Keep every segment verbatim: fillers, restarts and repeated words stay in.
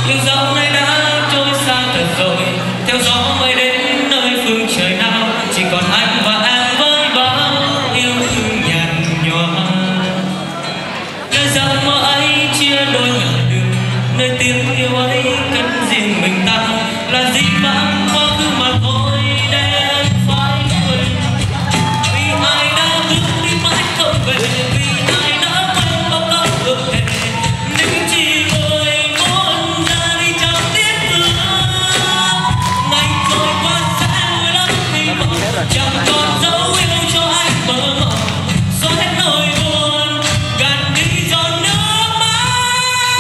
nhưng dẫu nay đã trôi xa thật rồi, theo gió mới đến nơi phương trời nào, chỉ còn anh và em với bao yêu thương nhạt nhòa. Nơi giấc mơ ấy chia đôi ngả đường, nơi tiếng yêu ấy cất riêng mình ta, là gì vãng quá khứ mà thôi để anh phải quên. Vì ai đã bước đi mãi không về, vì ai đã quên bao lâu ước hẹn, nhưng chỉ vội muốn ra đi chẳng tiếc thương. Ngày trôi qua sẽ vui lắm khi mộng chẳng còn dấu yêu cho anh mơ mộng, xóa hết nỗi buồn gạt đi giọt nước mắt.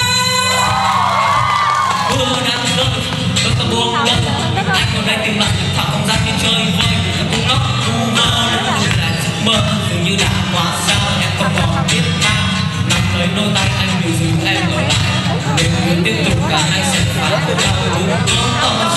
Mưa đang rơi đôi ta buông lơi, anh còn đây tìm lại thảo không gian như chơi vơi, ta cũng ngốc vu vơ đến lùi lại giấc mơ dường như đã hóa sao em không còn biết nào. Nắm lấy đôi tay anh điều dừng em ở lại, nếu như tiếp tục cả hai sẽ phá nhau đúng tốt.